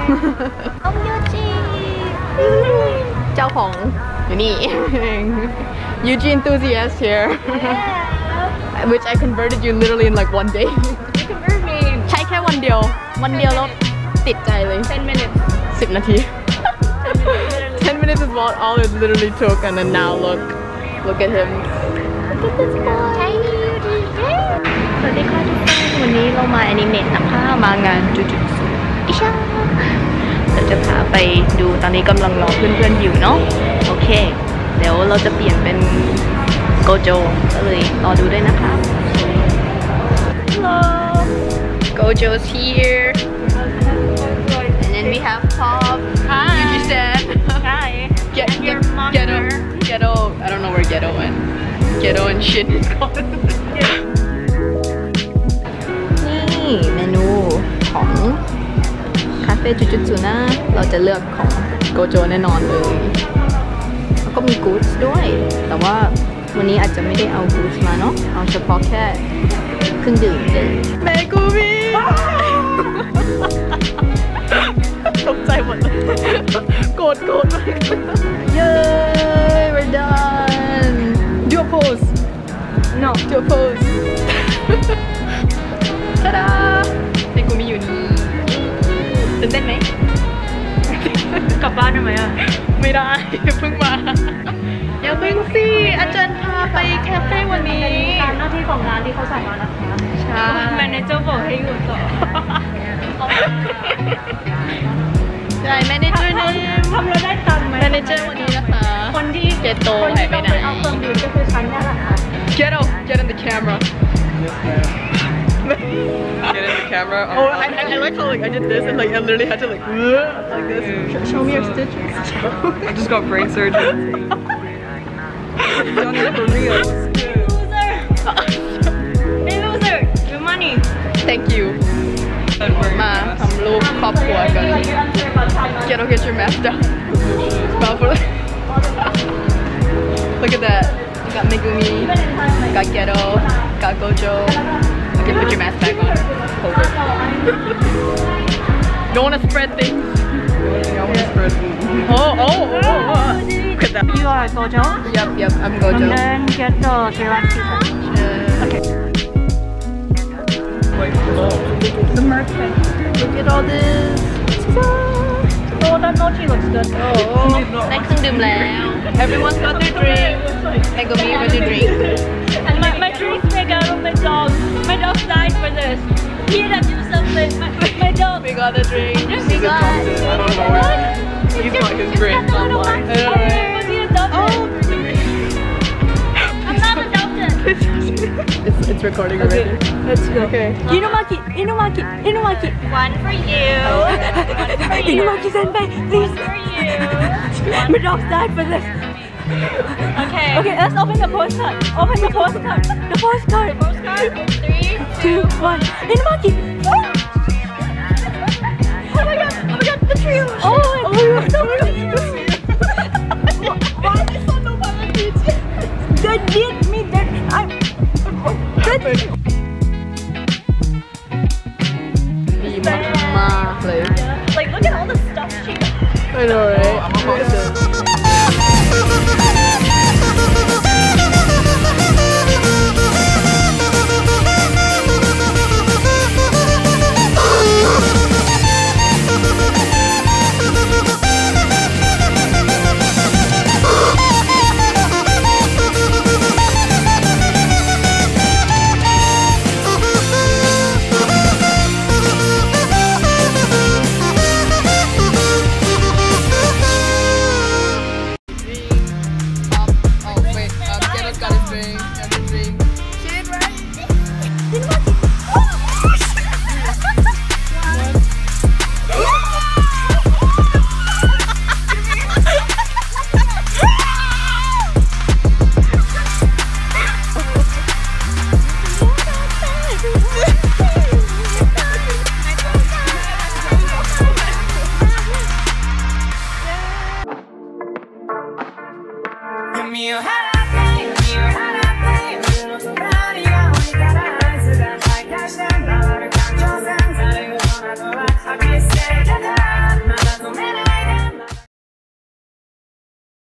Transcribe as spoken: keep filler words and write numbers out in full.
น้องยูจิเจ้าของอยู่นี่ Yuji enthusiast here which I converted you literally in like one day convert me ใช้แค่วันเดียววันเดียวแล้วติดใจเลย ten minutes สิบนาที ten minutes is what all it literally took and then now look look at him look at this boy สวัสดีค่ะทุกคนวันนี้เรามาแอนิเมตนะคะมางานจูจูซุอิชาเราจะพาไปดูตอนนี้กำลังรอเพื่อนๆอยู่เนาะโอเคเดี๋ยวเราจะเปลี่ยนเป็นโกโจก็เลยรอดูด้วยนะคะ Hello Gojo's here and then we have Pop Hi Yuji San Hi Get, and your get, ghetto Ghetto I don't know where Ghetto went Ghetto and shit is called นี่เมนูของคาเฟ่จูจูจูนะเราจะเลือกของโกโจแน่นอนเลยแล้วก็มีกู๊ดด้วยแต่ว่าวันนี้อาจจะไม่ได้เอากู๊ดมาเนาะเอาเฉพาะแค่เครื่องดื่มเลยเมกูมีตกใจหมดเลยโกรธโกรธมากเย้ we're done do a pose no do a pose ชาดาเมกูมีอยู่นี่ตื่นเต้นไหมกลับบ้านได้ไหมอ่ะไม่ได้เพิ่งมาอย่าเพิ่งสิอาจารย์พาไปแคเฟ่วันนี้ตามหน้าที่ของร้านที่เขาสั่งมานะคะใช่แมเนเจอร์บอกให้อยู่ต่อใช่แมเนเจอร์นี่ทำแล้วได้ตังค์ไหมแมเนเจอร์วันนี้นะคะคนที่เกโตหายไปไหนเอาเครื่องดื่มก็คือฉันนี่แหละค่ะ Get out get in the camera Get in the camera. Oh, I, I, I like how like I did this and like I literally had to like like this. Sh show me your stitches. I just got brain surgery. Done it for real. Loser. Hey loser, your money. Thank you. มาทำรูปครอบครัวกัน Get out, get your mask down. Look at that. You got Megumi, got Ghetto, got Gojo. Okay, put your mask back on. Hold it. Don't want to spread things. I want to spread things. Oh, oh, oh, oh. Look at that. You are Gojo? Yep, yep, I'm Gojo. And then get the Sriracha. Uh, okay. Wait, hello. The merch thing. Look at all this. Oh, that mochi looks good. Oh, ได้เครื่องดื่มแล้ว Everyone's got their drink. Megumi, where's your drink? And my, my drink made out of my dog. My dog died for this. He had to do something. My, my dog. We got the drink. He's adopted. I don't know where. He's not his brain. I know, right? Was he adopted? Oh, I'm not adopted. it's, it's recording already. Let's go. Okay. Inumaki, Inumaki, Inumaki. One for you. One for you. Inumaki senpai, please. One for you. My dog died for this. Okay. Okay, let's open the postcard. Open the postcard. The postcard. Postcard. Three, two, one. Inumaki. Oh my god! Oh my god! The tree. Oh my god! Oh my god! Why is this so nobody did? They did me. That I. That. ดีมากๆเลย Like look at all the stuff she got. I know, right? I'm about I